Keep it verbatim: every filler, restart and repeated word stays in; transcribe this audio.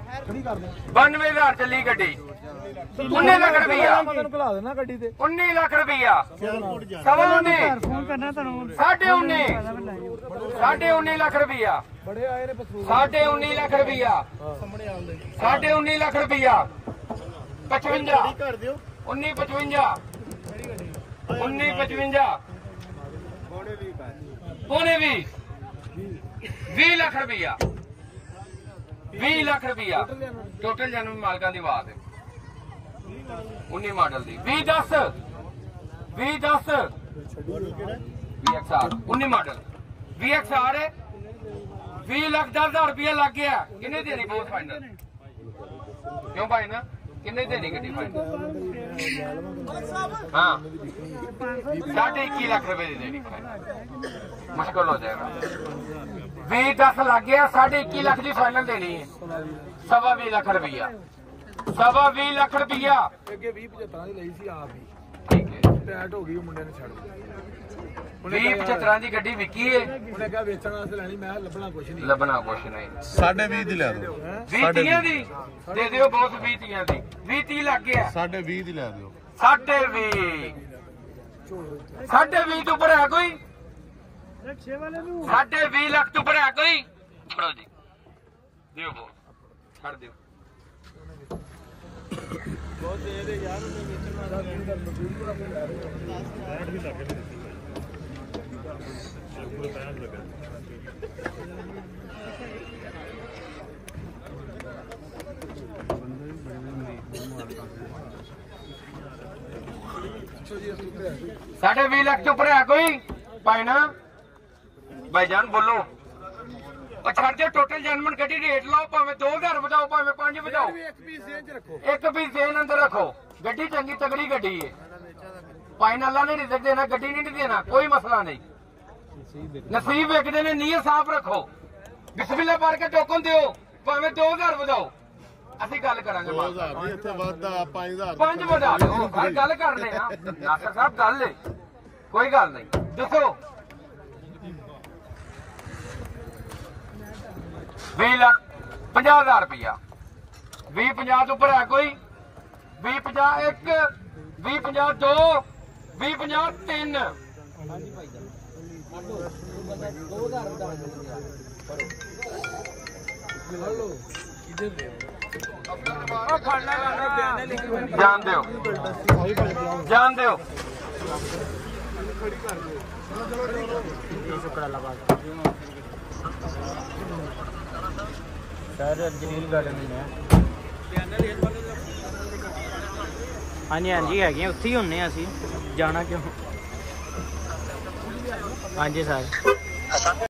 बानवे हजार चली गड्डी उन्नी लाख रुपया उन्नी लाख रुपया सवा उन्नी साढ़े उन्नी साढ़े उन्नी लाख रुपया साढ़े उन्नी लाख रुपया साढ़े उन्नी लाख रुपया पचवंजा उन्नी पचवंजा उन्नी पचवंजा पौने भी भी लाख रुपया भी लाख रुपया टोटल जन्म मालकां दी आवाज उन्नी मॉडल दी भी दस भी दस वी एक्स आर उन्नी मॉडल वी एक्स आर है भी लाख दस हजार रुपया लग गया किन्ने देनी बहुत फाइनल क्यों भाई ना किन्ने देनी गड्डी फाइनल हाँ साढ़े इक्की लाख रुपए दी देनी फाइनल मुश्किल हो जाएगा भी दस लग गया साढ़े इक्की लाख की फाइनल देनी है सवा भी लाख रुपया सवा भी लाख रुपया भी पचहत्तर की गड्डी विकी है लभना कुछ नहीं साढ़े भी दी लै दो भी तीह दी दे दियो बहुत भी तीह दी भी तीह लग गया साढ़े भी दी लै दो साढ़े भी साढ़े भी तो ऊपर है कोई साढ़े भी लाख तो ऊपर है कोई फड़ो जी दियो वो छड़ दियो साढ़े भी लाख तो ऊपर है कोई पाइना भाईजान बोलो छड़ दो टोटल जनमन गड्डी रेट लाओ भावे दो हजार बजाओ भावे पांच बजाओ एक पीस देन अंदर रखो गड्डी चंगी तगड़ी गड्डी है फाइनल नहीं रिजक देना गड्डी नहीं देना कोई मसला नहीं नसीब वेखते ने नीयत साफ रखो बिस्मिल्लाह पढ़ के टोकन दो भावे दो हजार बजाओ ਅਸੀਂ ਗੱਲ ਕਰਾਂਗੇ ਇੱਥੇ ਵੱਧਦਾ ਪੰਜ ਹਜ਼ਾਰ ਪੰਜ ਵਧਾ ਦਿਓ ਹਰ ਗੱਲ ਕਰਨੇ ਆ ਨਾਸਰ ਸਾਹਿਬ ਗੱਲ ਹੈ ਕੋਈ ਗੱਲ ਨਹੀਂ ਦੱਸੋ ਵੀਹ ਲੱਖ ਪੰਜਾਹ ਹਜ਼ਾਰ ਰੁਪਇਆ ਵੀਹ ਪੰਜਾਹ ਤੋਂ ਉੱਪਰ ਹੈ ਕੋਈ ਵੀਹ ਪੰਜਾਹ ਇੱਕ ਵੀਹ ਪੰਜਾਹ ਦੋ ਵੀਹ ਪੰਜਾਹ ਤਿੰਨ जान दो जान दो सर जलील गार्डन में हाँ जी हाँ जी है उत्थे ही होने असी जाना क्यों हाँ जी सर